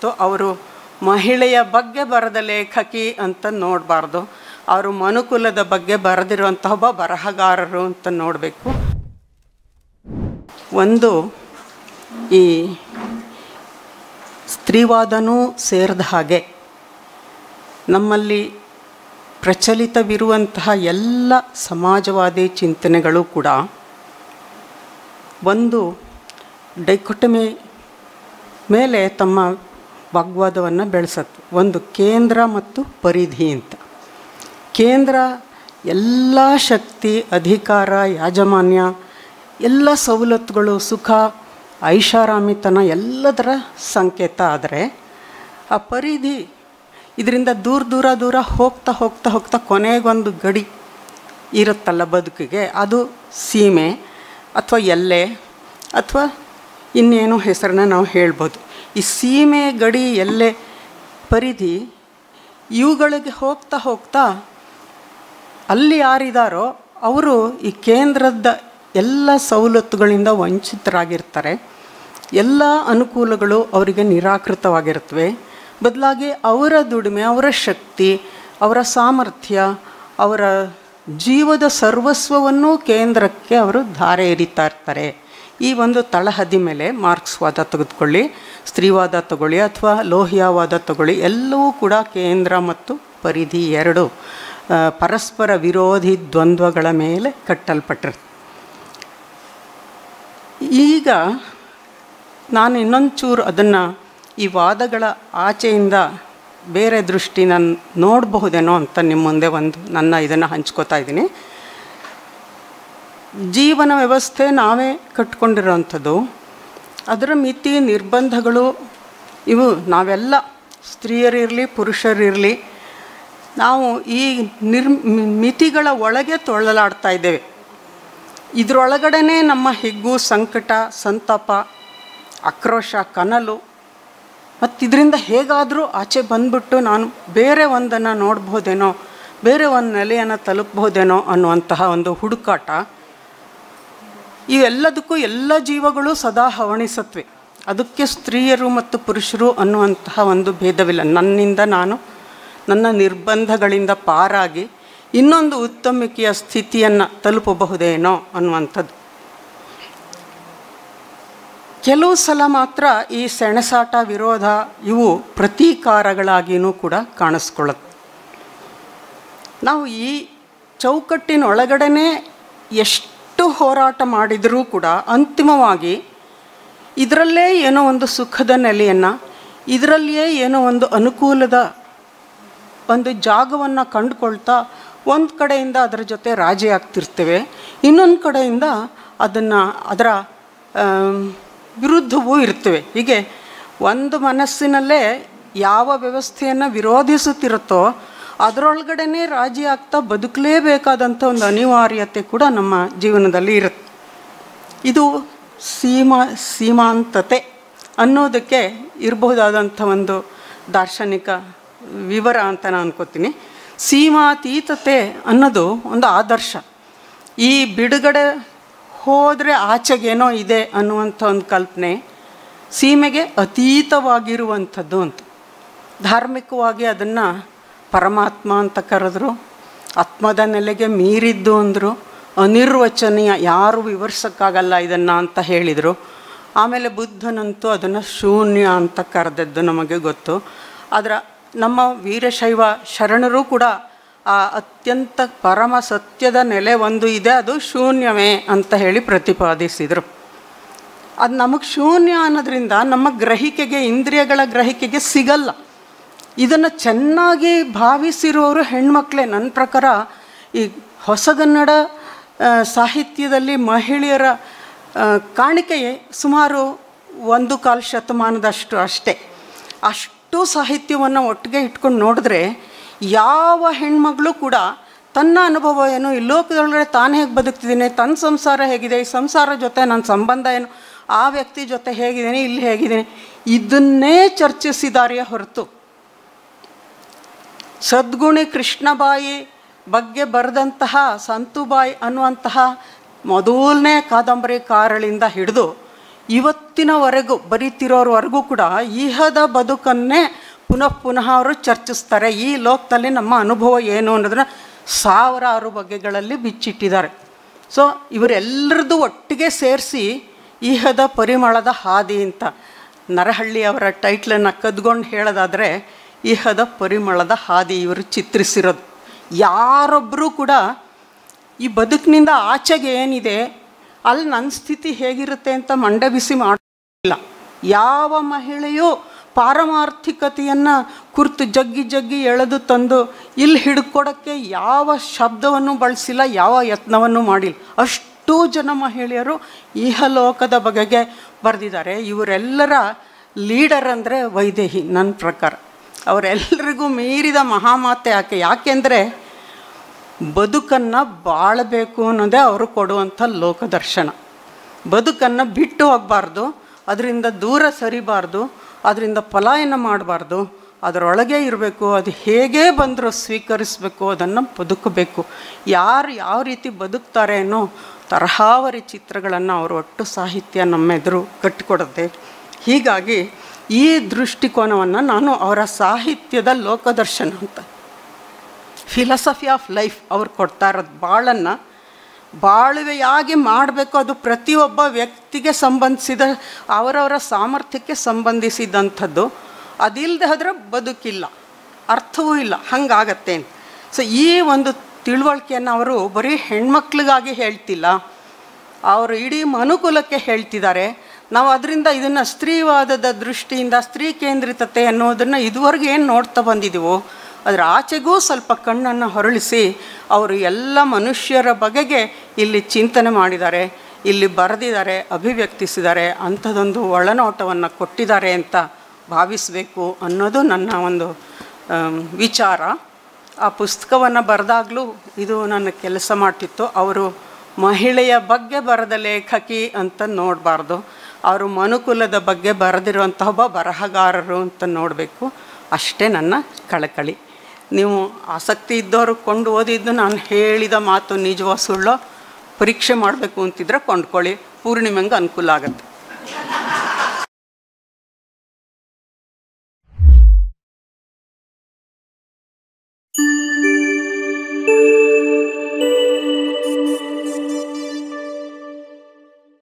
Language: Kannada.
ಹೊರತು ಅವರು ಮಹಿಳೆಯ ಬಗ್ಗೆ ಬರೆದ ಲೇಖಕಿ ಅಂತ ನೋಡಬಾರ್ದು. ಅವರು ಮನುಕುಲದ ಬಗ್ಗೆ ಬರೆದಿರುವಂಥ ಒಬ್ಬ ಬರಹಗಾರರು ಅಂತ ನೋಡಬೇಕು. ಒಂದು, ಈ ಸ್ತ್ರೀವಾದನೂ ಸೇರಿದ ಹಾಗೆ ನಮ್ಮಲ್ಲಿ ಪ್ರಚಲಿತವಿರುವಂತಹ ಎಲ್ಲ ಸಮಾಜವಾದಿ ಚಿಂತನೆಗಳು ಕೂಡ ಒಂದು ಡೈಕೋಟಮಿ ಮೇಲೆ ತಮ್ಮ ವಾಗ್ವಾದವನ್ನು ಬೆಳೆಸತ್ತೆ. ಒಂದು ಕೇಂದ್ರ ಮತ್ತು ಪರಿಧಿ ಅಂತ. ಕೇಂದ್ರ ಎಲ್ಲ ಶಕ್ತಿ, ಅಧಿಕಾರ, ಯಾಜಮಾನ್ಯ, ಎಲ್ಲ ಸವಲತ್ತುಗಳು, ಸುಖ, ಐಷಾರಾಮಿತನ ಎಲ್ಲದರ ಸಂಕೇತ. ಆದರೆ ಆ ಪರಿಧಿ ಇದರಿಂದ ದೂರ ಹೋಗ್ತಾ ಹೋಗ್ತಾ ಹೋಗ್ತಾ ಕೊನೆಗೊಂದು ಗಡಿ ಇರುತ್ತಲ್ಲ ಬದುಕಿಗೆ, ಅದು ಸೀಮೆ ಅಥವಾ ಎಲ್ಲೆ ಅಥವಾ ಇನ್ನೇನೋ ಹೆಸರನ್ನ ನಾವು ಹೇಳ್ಬೋದು. ಈ ಸೀಮೆ, ಗಡಿ, ಎಲ್ಲೆ, ಪರಿಧಿ ಇವುಗಳಿಗೆ ಹೋಗ್ತಾ ಹೋಗ್ತಾ ಅಲ್ಲಿ ಯಾರಿದ್ದಾರೋ ಅವರು ಈ ಕೇಂದ್ರದ ಎಲ್ಲ ಸವಲತ್ತುಗಳಿಂದ ವಂಚಿತರಾಗಿರ್ತಾರೆ. ಎಲ್ಲ ಅನುಕೂಲಗಳು ಅವರಿಗೆ ನಿರಾಕೃತವಾಗಿರುತ್ತವೆ. ಬದಲಾಗಿ ಅವರ ದುಡಿಮೆ, ಅವರ ಶಕ್ತಿ, ಅವರ ಸಾಮರ್ಥ್ಯ, ಅವರ ಜೀವದ ಸರ್ವಸ್ವವನ್ನು ಕೇಂದ್ರಕ್ಕೆ ಅವರು ಧಾರೆ ಎರಿತಾ ಇರ್ತಾರೆ. ಈ ಒಂದು ತಳಹದಿ ಮೇಲೆ ಮಾರ್ಕ್ಸ್ವಾದ ತೆಗೆದುಕೊಳ್ಳಿ, ಸ್ತ್ರೀವಾದ ತಗೊಳ್ಳಿ ಅಥವಾ ಲೋಹಿಯಾವಾದ ತಗೊಳ್ಳಿ, ಎಲ್ಲವೂ ಕೂಡ ಕೇಂದ್ರ ಮತ್ತು ಪರಿಧಿ ಎರಡು ಪರಸ್ಪರ ವಿರೋಧಿ ದ್ವಂದ್ವಗಳ ಮೇಲೆ ಕಟ್ಟಲ್ಪಟ್ಟಿರುತ್ತೆ. ಈಗ ನಾನು ಇನ್ನೊಂಚೂರು ಅದನ್ನು ಈ ವಾದಗಳ ಆಚೆಯಿಂದ ಬೇರೆ ದೃಷ್ಟಿನ ನೋಡಬಹುದೇನೋ ಅಂತ ನಿಮ್ಮ ಮುಂದೆ ನನ್ನ ಇದನ್ನು ಹಂಚ್ಕೋತಾ ಇದ್ದೀನಿ. ಜೀವನ ವ್ಯವಸ್ಥೆ ನಾವೇ ಕಟ್ಕೊಂಡಿರೋವಂಥದ್ದು. ಅದರ ಮಿತಿ, ನಿರ್ಬಂಧಗಳು ಇವು ನಾವೆಲ್ಲ, ಸ್ತ್ರೀಯರಿರಲಿ ಪುರುಷರಿರಲಿ, ನಾವು ಈ ಮಿತಿಗಳ ಒಳಗೆ ತೊಳಲಾಡ್ತಾ ಇದ್ದೇವೆ. ಇದರೊಳಗಡೆ ನಮ್ಮ ಹಿಗ್ಗು, ಸಂಕಟ, ಸಂತಾಪ, ಆಕ್ರೋಶ, ಕನಲು, ಮತ್ತು ಇದರಿಂದ ಹೇಗಾದರೂ ಆಚೆ ಬಂದ್ಬಿಟ್ಟು ನಾನು ಬೇರೆ ಒಂದನ್ನು ನೋಡ್ಬೋದೇನೋ, ಬೇರೆ ಒಂದು ನೆಲೆಯನ್ನು ತಲುಪಬಹುದೇನೋ ಅನ್ನುವಂತಹ ಒಂದು ಹುಡುಕಾಟ. ಇವೆಲ್ಲದಕ್ಕೂ ಎಲ್ಲ ಜೀವಗಳು ಸದಾ ಹವಣಿಸತ್ವೆ. ಅದಕ್ಕೆ ಸ್ತ್ರೀಯರು ಮತ್ತು ಪುರುಷರು ಅನ್ನುವಂತಹ ಒಂದು ಭೇದವಿಲ್ಲ. ನನ್ನಿಂದ ನಾನು ನನ್ನ ನಿರ್ಬಂಧಗಳಿಂದ ಪಾರಾಗಿ ಇನ್ನೊಂದು ಉತ್ತಮಿಕೆಯ ಸ್ಥಿತಿಯನ್ನು ತಲುಪಬಹುದೇನೋ ಅನ್ನುವಂಥದ್ದು. ಕೆಲವು ಸಲ ಮಾತ್ರ ಈ ಸೆಣಸಾಟ, ವಿರೋಧ ಇವು ಪ್ರತೀಕಾರಗಳಾಗಿಯೂ ಕೂಡ ಕಾಣಿಸ್ಕೊಳ್ಳುತ್ತೆ. ನಾವು ಈ ಚೌಕಟ್ಟಿನೊಳಗಡೆ ಎಷ್ಟು ಹೋರಾಟ ಮಾಡಿದರೂ ಕೂಡ ಅಂತಿಮವಾಗಿ ಇದರಲ್ಲೇ ಏನೋ ಒಂದು ಸುಖದ ನೆಲೆಯನ್ನು, ಇದರಲ್ಲಿಯೇ ಏನೋ ಒಂದು ಅನುಕೂಲದ ಒಂದು ಜಾಗವನ್ನು ಕಂಡುಕೊಳ್ತಾ ಒಂದು ಕಡೆಯಿಂದ ಅದರ ಜೊತೆ ರಾಜಿ ಆಗ್ತಿರ್ತೇವೆ, ಇನ್ನೊಂದು ಕಡೆಯಿಂದ ಅದರ ವಿರುದ್ಧವೂ ಇರ್ತೇವೆ. ಹೀಗೆ ಒಂದು ಮನಸ್ಸಿನಲ್ಲೇ ಯಾವ ವ್ಯವಸ್ಥೆಯನ್ನು ವಿರೋಧಿಸುತ್ತಿರುತ್ತೋ ಅದರೊಳಗಡೆ ರಾಜಿ ಆಗ್ತಾ ಬದುಕಲೇಬೇಕಾದಂಥ ಒಂದು ಅನಿವಾರ್ಯತೆ ಕೂಡ ನಮ್ಮ ಜೀವನದಲ್ಲಿ ಇರುತ್ತೆ. ಇದು ಸೀಮಾಂತತೆ ಅನ್ನೋದಕ್ಕೆ ಇರಬಹುದಾದಂಥ ಒಂದು ದಾರ್ಶನಿಕ ವಿವರ ಅಂತ ನಾನು ಅನ್ಕೋತೀನಿ. ಸೀಮಾತೀತತೆ ಅನ್ನೋದು ಒಂದು ಆದರ್ಶ. ಈ ಬಿಡುಗಡೆ ಹೋದರೆ ಆಚೆಗೇನೋ ಇದೆ ಅನ್ನುವಂಥ ಒಂದು ಕಲ್ಪನೆ ಸೀಮೆಗೆ ಅತೀತವಾಗಿರುವಂಥದ್ದು ಅಂತ. ಧಾರ್ಮಿಕವಾಗಿ ಅದನ್ನು ಪರಮಾತ್ಮ ಅಂತ ಕರೆದ್ರು, ಆತ್ಮದ ನೆಲೆಗೆ ಮೀರಿದ್ದು ಅಂದರು, ಅನಿರ್ವಚನೀಯ, ಯಾರು ವಿವರಿಸೋಕ್ಕಾಗಲ್ಲ ಇದನ್ನು ಅಂತ ಹೇಳಿದರು. ಆಮೇಲೆ ಬುದ್ಧನಂತೂ ಅದನ್ನು ಶೂನ್ಯ ಅಂತ ಕರೆದದ್ದು ನಮಗೆ ಗೊತ್ತು. ಅದರ ನಮ್ಮ ವೀರಶೈವ ಶರಣರು ಕೂಡ ಆ ಅತ್ಯಂತ ಪರಮ ಸತ್ಯದ ನೆಲೆ ಒಂದು ಇದೆ, ಅದು ಶೂನ್ಯವೇ ಅಂತ ಹೇಳಿ ಪ್ರತಿಪಾದಿಸಿದರು. ಅದು ನಮಗೆ ಶೂನ್ಯ ಅನ್ನೋದ್ರಿಂದ ನಮ್ಮ ಗ್ರಹಿಕೆಗೆ, ಇಂದ್ರಿಯಗಳ ಗ್ರಹಿಕೆಗೆ ಸಿಗಲ್ಲ. ಇದನ್ನು ಚೆನ್ನಾಗಿ ಭಾವಿಸಿರುವವರು ಹೆಣ್ಮಕ್ಳೇ. ನನ್ನ ಪ್ರಕಾರ ಈ ಹೊಸಗನ್ನಡ ಸಾಹಿತ್ಯದಲ್ಲಿ ಮಹಿಳೆಯರ ಕಾಣಿಕೆ ಸುಮಾರು 1/4 ಶತಮಾನದಷ್ಟು ಅಷ್ಟೇ. ಅಷ್ಟು ಸಾಹಿತ್ಯವನ್ನು ಒಟ್ಟಿಗೆ ಇಟ್ಕೊಂಡು ನೋಡಿದ್ರೆ ಯಾವ ಹೆಣ್ಮಗಳು ಕೂಡ ತನ್ನ ಅನುಭವ ಏನು, ಈ ಲೋಕದೊಳಗಡೆ ತಾನು ಹೇಗೆ ಬದುಕ್ತಿದ್ದೀನಿ, ತನ್ನ ಸಂಸಾರ ಹೇಗಿದೆ, ಈ ಸಂಸಾರ ಜೊತೆ ನನ್ನ ಸಂಬಂಧ ಏನು, ಆ ವ್ಯಕ್ತಿ ಜೊತೆ ಹೇಗಿದ್ದೀನಿ, ಇಲ್ಲಿ ಹೇಗಿದ್ದೀನಿ, ಇದನ್ನೇ ಚರ್ಚಿಸಿದಾರೆಯೇ ಹೊರತು ಸದ್ಗುಣಿ ಕೃಷ್ಣಬಾಯಿ ಬಗ್ಗೆ ಬರೆದಂತಹ ಸಂತುಬಾಯಿ ಅನ್ನುವಂತಹ ಮೊದಲನೇ ಕಾದಂಬರಿಕಾರಳಿಂದ ಹಿಡಿದು ಇವತ್ತಿನವರೆಗೂ ಬರೀತಿರೋರ್ವರೆಗೂ ಕೂಡ ಇಹದ ಬದುಕನ್ನೇ ಪುನಃ ಅವರು ಚರ್ಚಿಸ್ತಾರೆ. ಈ ಲೋಕದಲ್ಲಿ ನಮ್ಮ ಅನುಭವ ಏನು ಅನ್ನೋದನ್ನು ಸಾವಿರಾರು ಬಗೆಗಳಲ್ಲಿ ಬಿಚ್ಚಿಟ್ಟಿದ್ದಾರೆ. ಸೊ ಇವರೆಲ್ಲರದ್ದು ಒಟ್ಟಿಗೆ ಸೇರಿಸಿ ಇಹದ ಪರಿಮಳದ ಹಾದಿ ಅಂತ ನರಹಳ್ಳಿ ಅವರ ಟೈಟ್ಲನ್ನು ಕದ್ಕೊಂಡು ಹೇಳೋದಾದರೆ ಇಹದ ಪರಿಮಳದ ಹಾದಿ ಇವರು ಚಿತ್ರಿಸಿರೋದು. ಯಾರೊಬ್ಬರೂ ಕೂಡ ಈ ಬದುಕಿನಿಂದ ಆಚೆಗೆ ಏನಿದೆ, ಅಲ್ಲಿ ನನ್ನ ಸ್ಥಿತಿ ಹೇಗಿರುತ್ತೆ ಅಂತ ಮಂಡೆ ಬಿಸಿ ಮಾಡಿಲ್ಲ. ಯಾವ ಮಹಿಳೆಯೂ ಪಾರಮಾರ್ಥಿಕತೆಯನ್ನು ಕುರಿತು ಜಗ್ಗಿ ಎಳೆದು ತಂದು ಇಲ್ಲಿ ಹಿಡ್ಕೊಡೋಕ್ಕೆ ಯಾವ ಶಬ್ದವನ್ನು ಬಳಸಿಲ್ಲ, ಯಾವ ಯತ್ನವನ್ನು ಮಾಡಿಲ್ಲ. ಅಷ್ಟೂ ಜನ ಮಹಿಳೆಯರು ಇಹಲೋಕದ ಬಗೆಗೆ ಬರೆದಿದ್ದಾರೆ. ಇವರೆಲ್ಲರ ಲೀಡರ್ ಅಂದರೆ ವೈದೇಹಿ. ನನ್ನ ಪ್ರಕಾರ ಅವರೆಲ್ಲರಿಗೂ ಮೀರಿದ ಮಹಾಮಾತೆ ಯಾಕೆಂದರೆ ಬದುಕನ್ನು ಬಾಳಬೇಕು ಅನ್ನೋದೇ ಅವರು ಕೊಡುವಂಥ ಲೋಕದರ್ಶನ. ಬದುಕನ್ನು ಬಿಟ್ಟು ಹೋಗಬಾರ್ದು, ಅದರಿಂದ ದೂರ ಸರಿಬಾರ್ದು, ಅದರಿಂದ ಪಲಾಯನ ಮಾಡಬಾರ್ದು, ಅದರೊಳಗೆ ಇರಬೇಕು, ಅದು ಹೇಗೇ ಬಂದರೂ ಸ್ವೀಕರಿಸಬೇಕು, ಅದನ್ನು ಬದುಕಬೇಕು. ಯಾರು ಯಾವ ರೀತಿ ಬದುಕ್ತಾರೆ ಅನ್ನೋ ತರಹಾವರಿ ಚಿತ್ರಗಳನ್ನು ಅವರು ಒಟ್ಟು ಸಾಹಿತ್ಯ ನಮ್ಮೆದುರು ಕಟ್ಟಿಕೊಡುತ್ತೆ. ಹೀಗಾಗಿ ಈ ದೃಷ್ಟಿಕೋನವನ್ನು ನಾನು ಅವರ ಸಾಹಿತ್ಯದ ಲೋಕದರ್ಶನ ಅಂತ, ಫಿಲಾಸಫಿ ಆಫ್ ಲೈಫ್ ಅವ್ರು ಕೊಡ್ತಾ ಇರೋದು. ಬಾಳುವೆಯಾಗಿ ಮಾಡಬೇಕು, ಅದು ಪ್ರತಿಯೊಬ್ಬ ವ್ಯಕ್ತಿಗೆ ಸಂಬಂಧಿಸಿದ ಅವರವರ ಸಾಮರ್ಥ್ಯಕ್ಕೆ ಸಂಬಂಧಿಸಿದಂಥದ್ದು. ಅದಿಲ್ಲದೆ ಹೋದರೆ ಬದುಕಿಲ್ಲ, ಅರ್ಥವೂ ಇಲ್ಲ, ಹಾಗಾಗತ್ತೆ. ಸೊ ಈ ಒಂದು ತಿಳುವಳಿಕೆಯನ್ನು ಅವರು ಬರೀ ಹೆಣ್ಮಕ್ಳಿಗಾಗಿ ಹೇಳ್ತಿಲ್ಲ, ಅವರು ಇಡೀ ಮನುಕುಲಕ್ಕೆ ಹೇಳ್ತಿದ್ದಾರೆ. ನಾವು ಅದರಿಂದ ಇದನ್ನು ಸ್ತ್ರೀವಾದದ ದೃಷ್ಟಿಯಿಂದ ಸ್ತ್ರೀ ಕೇಂದ್ರಿತತೆ ಅನ್ನೋದನ್ನು ಇದುವರೆಗೆ ಏನು ನೋಡ್ತಾ ಬಂದಿದ್ದೀವೋ ಅದರ ಆಚೆಗೂ ಸ್ವಲ್ಪ ಕಣ್ಣನ್ನು ಹೊರಳಿಸಿ ಅವರು ಎಲ್ಲ ಮನುಷ್ಯರ ಬಗೆಗೆ ಇಲ್ಲಿ ಚಿಂತನೆ ಮಾಡಿದ್ದಾರೆ, ಇಲ್ಲಿ ಬರೆದಿದ್ದಾರೆ, ಅಭಿವ್ಯಕ್ತಿಸಿದ್ದಾರೆ, ಅಂಥದ್ದೊಂದು ಒಳನೋಟವನ್ನು ಕೊಟ್ಟಿದ್ದಾರೆ ಅಂತ ಭಾವಿಸಬೇಕು ಅನ್ನೋದು ನನ್ನ ಒಂದು ವಿಚಾರ. ಆ ಪುಸ್ತಕವನ್ನು ಬರೆದಾಗಲೂ ಇದು ನನ್ನ ಕೆಲಸ ಮಾಡ್ತಿತ್ತು. ಅವರು ಮಹಿಳೆಯ ಬಗ್ಗೆ ಬರೆದ ಲೇಖಕಿ ಅಂತ ನೋಡಬಾರ್ದು, ಅವರು ಮನುಕುಲದ ಬಗ್ಗೆ ಬರೆದಿರುವಂತಹ ಒಬ್ಬ ಬರಹಗಾರರು ಅಂತ ನೋಡಬೇಕು. ಅಷ್ಟೇ ನನ್ನ ಕಳಕಳಿ. ನೀವು ಆಸಕ್ತಿ ಇದ್ದವರು ಕೊಂಡು ಓದಿದ್ದು ನಾನು ಹೇಳಿದ ಮಾತು ನಿಜವೋ ಸುಳ್ಳೋ ಪರೀಕ್ಷೆ ಮಾಡಬೇಕು ಅಂತಿದ್ರೆ ಕೊಂಡ್ಕೊಳ್ಳಿ, ಪೂರ್ಣಿಮೆಂಗೆ ಅನುಕೂಲ ಆಗುತ್ತೆ.